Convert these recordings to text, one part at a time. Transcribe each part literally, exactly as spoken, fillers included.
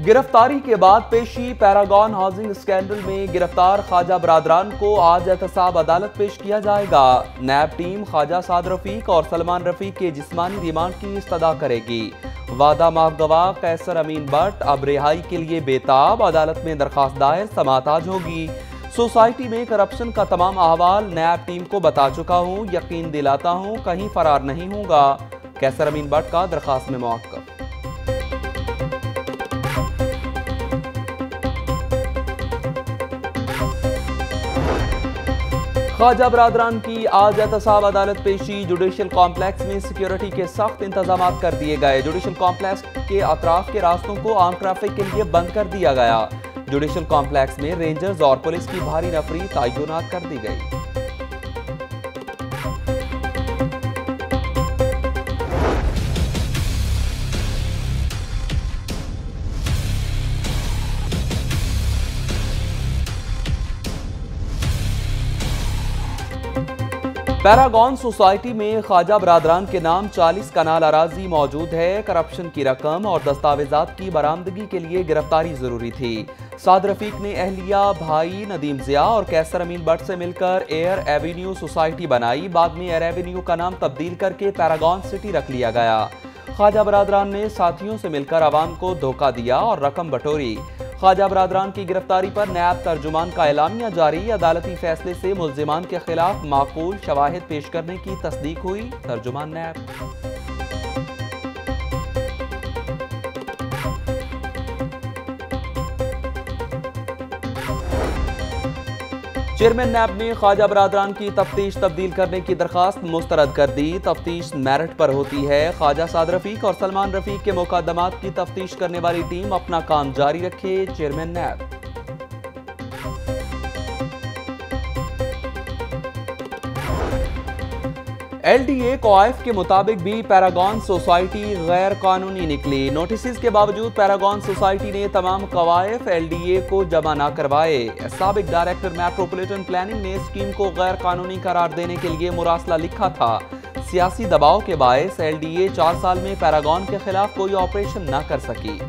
गिरफ्तारी के बाद पेशी। पैरागॉन हाउसिंग स्कैंडल में गिरफ्तार ख्वाजा बरादरान को आज एहतसाब अदालत पेश किया जाएगा। नैब टीम ख्वाजा साद रफीक और सलमान रफीक के जिस्मानी रिमांड की इस्तदा करेगी। वादा माफ गवाह कैसर अमीन बट अब रिहाई के लिए बेताब। अदालत में दरखास्त दायर, समाअत आज होगी। सोसाइटी में करप्शन का तमाम अहवाल नैब टीम को बता चुका हूँ, यकीन दिलाता हूँ कहीं फरार नहीं होगा। कैसर अमीन बट का दरखास्त में मौक़िफ़। ख्वाजा बरादरान की आज एहतसाब अदालत पेशी। जुडिशल कॉम्प्लेक्स में सिक्योरिटी के सख्त इंतजाम कर दिए गए। जुडिशल कॉम्प्लेक्स के अतराफ के रास्तों को आम ट्रैफिक के लिए बंद कर दिया गया। जुडिशल कॉम्प्लेक्स में रेंजर्स और पुलिस की भारी नफरी तैनात कर दी गई। पैरागॉन सोसाइटी में ख्वाजा बरादरान के नाम चालीस कनाल अराजी मौजूद है। करप्शन की रकम और दस्तावेजात की बरामदगी के लिए गिरफ्तारी जरूरी थी। साद रफीक ने अहलिया, भाई नदीम जिया और कैसर अमीन बट से मिलकर एयर एवेन्यू सोसाइटी बनाई। बाद में एयर एवेन्यू का नाम तब्दील करके पैरागॉन सिटी रख लिया गया। ख्वाजा बरादरान ने साथियों से मिलकर आवाम को धोखा दिया और रकम बटोरी। ख्वाजा बरादरान की गिरफ्तारी पर नैब तर्जुमान का एलामिया जारी। अदालती फैसले से मुल्जिमान के खिलाफ माकूल शवाहिद पेश करने की तस्दीक हुई। तर्जुमान नैब। चेयरमैन नैब ने ख्वाजा बरादरान की तफ्तीश तब्दील करने की दरखास्त मुस्तरद कर दी। तफ्तीश मेरिट पर होती है। ख्वाजा साद रफीक और सलमान रफीक के मुकदमात की तफ्तीश करने वाली टीम अपना काम जारी रखे। Chairman NAB. L D A कवायद के मुताबिक भी पैरागॉन सोसाइटी गैर कानूनी निकली। नोटिस के बावजूद पैरागॉन सोसाइटी ने तमाम कवायद एल डी ए को जमा न करवाए। साबिक डायरेक्टर मेट्रोपॉलिटन प्लानिंग ने स्कीम को गैर कानूनी करार देने के लिए मुरासला लिखा था। सियासी दबाव के बायस एल डी ए चार साल में पैरागॉन के खिलाफ कोई ऑपरेशन न कर सकी।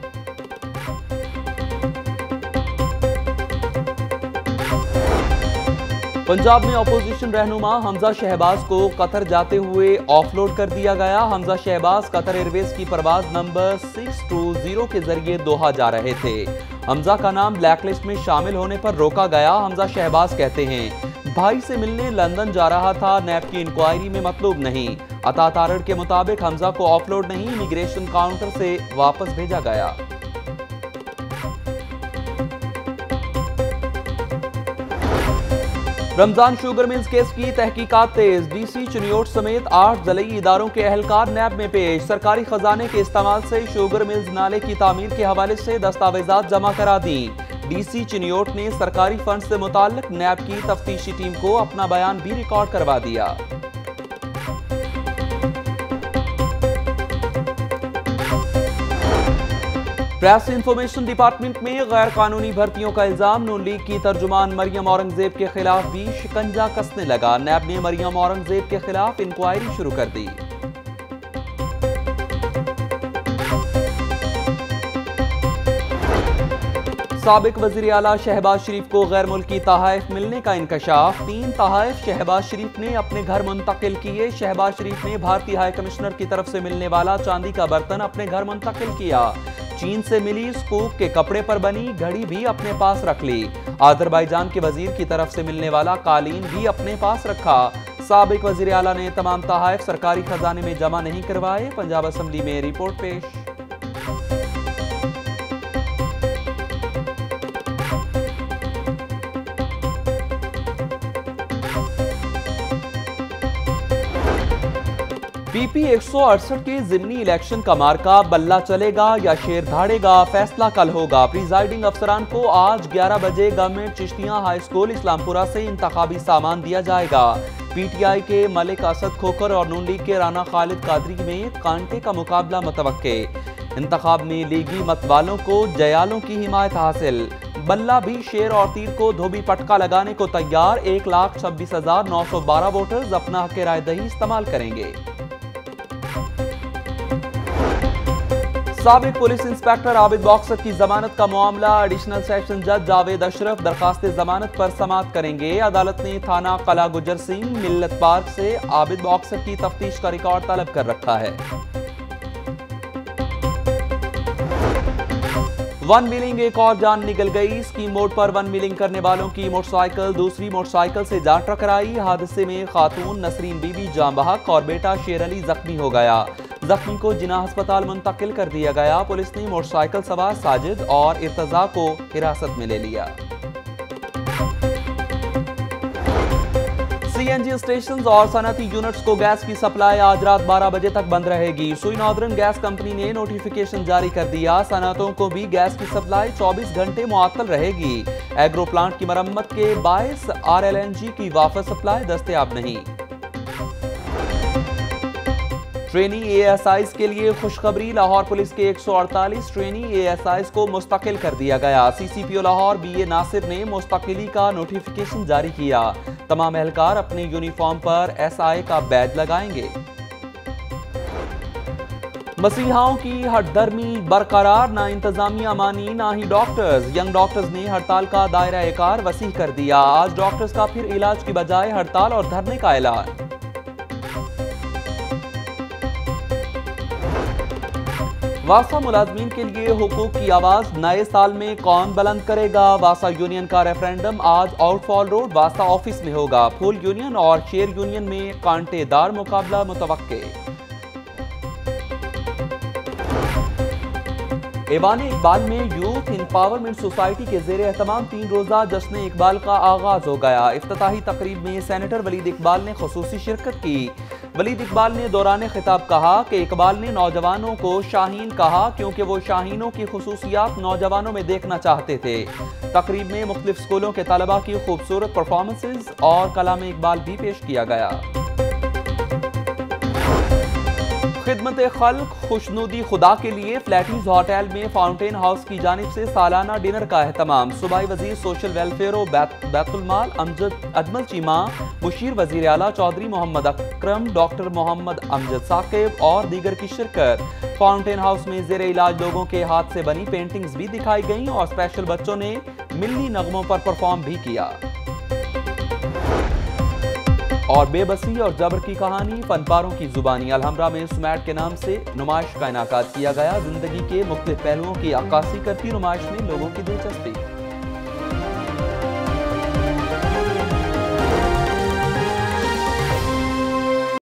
पंजाब में अपोजिशन रहनुमा हमजा शहबाज को कतर जाते हुए ऑफलोड कर दिया गया। हमजा शहबाज कतर एयरवेज की परवाज नंबर सिक्स टू जीरो के जरिए दोहा जा रहे थे। हमजा का नाम ब्लैकलिस्ट में शामिल होने पर रोका गया। हमजा शहबाज कहते हैं भाई से मिलने लंदन जा रहा था, नैब की इंक्वायरी में मतलूब नहीं। अता तारड़ के मुताबिक हमजा को ऑफलोड नहीं, इमिग्रेशन काउंटर से वापस भेजा गया। रमजान शुगर मिल्स केस की तहकीकात तेज। डीसी चिनियोट समेत आठ जलई इदारों के अहलकार नैब में पेश। सरकारी खजाने के इस्तेमाल से शुगर मिल्स नाले की तामीर के हवाले से दस्तावेजात जमा करा दी। डीसी चिनियोट ने सरकारी फंड से मुताल्लिक नैब की तफ्तीशी टीम को अपना बयान भी रिकॉर्ड करवा दिया। प्रेस इंफॉर्मेशन डिपार्टमेंट में गैर कानूनी भर्तियों का इल्जाम। नून लीग की तर्जुमान मरियम औरंगजेब के खिलाफ भी शिकंजा कसने लगा। नैब ने मरियम औरंगजेब के खिलाफ इंक्वायरी शुरू कर दी। साबिक वजीर आला शहबाज शरीफ को गैर मुल्की तहाइफ मिलने का इंकशाफ। तीन तहाइफ शहबाज शरीफ ने अपने घर मुंतकिल किए। शहबाज शरीफ ने भारतीय हाई कमिश्नर की तरफ से मिलने वाला चांदी का बर्तन अपने घर मुंतकिल किया। चीन से मिली स्कूप के कपड़े पर बनी घड़ी भी अपने पास रख ली। अजरबैजान के वजीर की तरफ से मिलने वाला कालीन भी अपने पास रखा। साबिक वजीर आला ने तमाम तहाइफ सरकारी खजाने में जमा नहीं करवाए। पंजाब असेंबली में रिपोर्ट पेश। पीपी एक सौ अड़सठ के जिमनी इलेक्शन का मार्का बल्ला चलेगा या शेर धाड़ेगा, फैसला कल होगा। प्रिजाइडिंग अफसरान को आज ग्यारह बजे government Chishtian high school Islampura से इंतखाबी सामान दिया जाएगा। पीटीआई के मलिक असद खोकर और नून लीग के राना खालिद कादरी में कांटे का मुकाबला मुतवक्के। इंतखाब में लीगी मत वालों को जयालों की हिमायत हासिल। बल्ला भी शेर और तीर को धोबी पटका लगाने को तैयार। एक लाख छब्बीस हजार नौ सौ बारह वोटर्स अपना हक राय दही इस्तेमाल करेंगे। साबिक पुलिस इंस्पेक्टर आबिद बॉक्सर की जमानत का मामला, एडिशनल सेशन जज जावेद अशरफ दरखास्त जमानत पर समाअत करेंगे। अदालत ने थाना कला गुजर सिंह मिल्लत पार्क से आबिद बॉक्सर की तफ्तीश का रिकॉर्ड तलब कर रखा है। वन व्हीलिंग एक और जान निकल गई। स्कीम मोड पर वन व्हीलिंग करने वालों की मोटरसाइकिल दूसरी मोटरसाइकिल से जा टकराई। हादसे में खातून नसरीन बीबी जान बहक और बेटा शेर अली जख्मी हो गया। जख्मी को जिना अस्पताल मुंतकिल कर दिया गया। पुलिस ने मोटरसाइकिल सवार साजिद और इर्तजा को हिरासत में ले लिया। सीएनजी स्टेशंस और सनती यूनिट्स को गैस की सप्लाई आज रात बारह बजे तक बंद रहेगी। सुई नॉर्दर्न गैस कंपनी ने नोटिफिकेशन जारी कर दिया। सनतों को भी गैस की सप्लाई चौबीस घंटे मुअत्तल रहेगी। एग्रो प्लांट की मरम्मत के बायस आरएलएनजी की वापस सप्लाई दस्तयाब नहीं। ट्रेनी एएसआईज के लिए खुशखबरी, लाहौर पुलिस के एक सौ अड़तालीस ट्रेनी एएसआईज को मुस्तकिल कर दिया गया। CCPO Lahore B A Nasir ने मुस्तकिली का नोटिफिकेशन जारी किया। तमाम एहलकार अपने यूनिफॉर्म पर एसआई का बैज लगाएंगे। मसीहाओं की हटधर्मी बरकरार, ना इंतजामिया मानी ना ही डॉक्टर्स। यंग डॉक्टर्स ने हड़ताल का दायरा एकार वसीह कर दिया। आज डॉक्टर्स का फिर इलाज की बजाय हड़ताल और धरने का ऐलान। वासा मुलाजमीन के लिए हुकूक की आवाज, नए साल में कौन बुलंद करेगा। वासा यूनियन का रेफरेंडम आज आउटफॉल रोड वासा ऑफिस में होगा। फूल यूनियन और शेर यूनियन में कांटेदार मुकाबला मुतवक्के। ऐवान इकबाल में यूथ इंपावरमेंट सोसाइटी के जेर एहतमाम तीन रोजा जश्न इकबाल का आगाज हो गया। इफ्तिताही तकरीब में सेनेटर वलीद इकबाल ने खुसूसी शिरकत की। वलीद इकबाल ने दौरान खिताब कहा कि इकबाल ने नौजवानों को शाहीन कहा क्योंकि वो शाहीनों की खुसूसियात नौजवानों में देखना चाहते थे। तकरीब में मुख्तलिफ स्कूलों के तलबा की खूबसूरत परफॉर्मेंसेज और कलाम इकबाल भी पेश किया गया। खिदमत खल्क खुशनुदी खुदा के लिए फ्लैटीज होटल में फाउंटेन हाउस की जानिब से सालाना डिनर का एहतमाम। सूबाई वजीर सोशल वेलफेयर और बैतुल माल अमजद अजमल चीमा, मुशीर वजीर आला चौधरी मोहम्मद अकरम, डॉक्टर मोहम्मद अमजद साकिब और दीगर की शिरकत। फाउंटेन हाउस में जेर इलाज लोगों के हाथ से बनी पेंटिंग्स भी दिखाई गई और स्पेशल बच्चों ने मिल्ली नगमों पर परफॉर्म भी किया। और बेबसी और जबर की कहानी फनपारों की जुबानी अलहमरा में सुमैट के नाम से नुमाइश का इनाकाद किया गया। जिंदगी के मुख्तलिफ पहलुओं की अक्कासी करती नुमाइश में लोगों की दिलचस्पी।